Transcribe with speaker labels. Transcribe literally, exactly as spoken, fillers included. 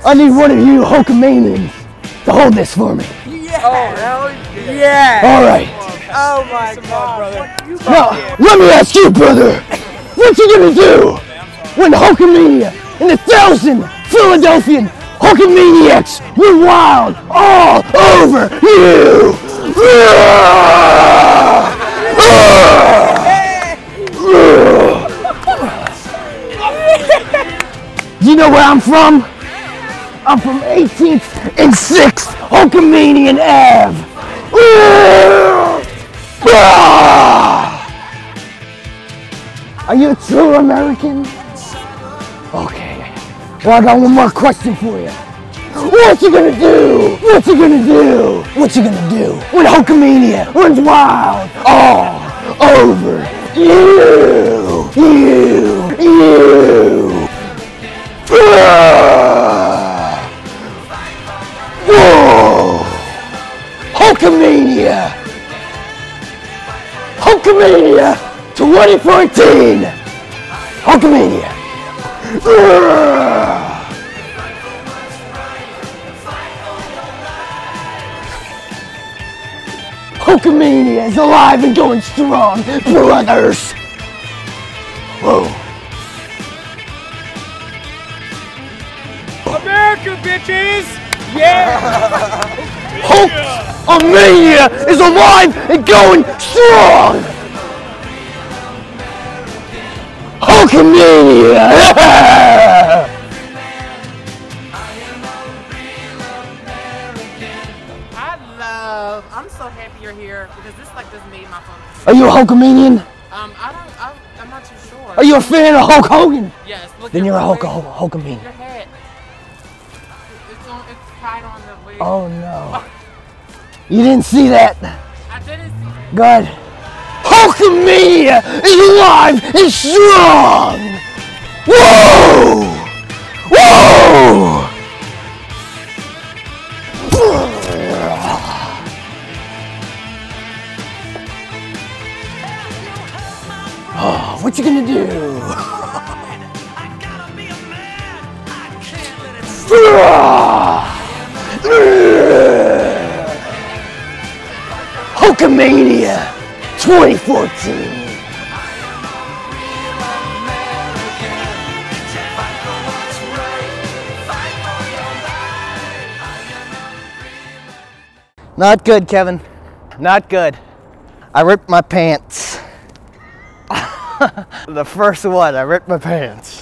Speaker 1: I need one of you Hulkamanians to hold this for me.
Speaker 2: Yeah. Oh, hell yeah.
Speaker 1: All right.
Speaker 2: Oh my God, brother.
Speaker 1: Now, let me ask you, brother. What you gonna do when Hulkamania and a thousand Philadelphian Hulkamaniacs run wild all over you? You know where I'm from? I'm from eighteenth and sixth Hulkamanian Ave. Are you a true American? Okay. Well, I got one more question for you. What you gonna do? What you gonna do? What you gonna do when Hulkamania runs wild all over you? You! You! Whoa! Hulkamania! Hulkamania twenty fourteen! Hulkamania! Hulkamania is alive and going strong, brothers! Whoa.
Speaker 2: America, bitches! Yeah!
Speaker 1: Hulkamania is alive and going strong! Hulkamania!
Speaker 3: I love, I'm so happy you're here because this like just made my phone.
Speaker 1: Are you a Hulkamanian?
Speaker 3: Um, I don't, I, I'm not too sure.
Speaker 1: Are you a fan of Hulk Hogan?
Speaker 3: Yes. Look,
Speaker 1: Then
Speaker 3: your
Speaker 1: you're a Hulk
Speaker 3: wig,
Speaker 1: Hulkamanian.
Speaker 3: Your head. It's, on, it's tied on the wig.
Speaker 1: Oh no. You didn't see that?
Speaker 3: I didn't see it.
Speaker 1: Good. Hulkamania is alive and strong! Whoa! Whoa! Oh, what you gonna do? Hulkamania twenty fourteen. Not good, Kevin. Not good. I ripped my pants. The first one, I ripped my pants.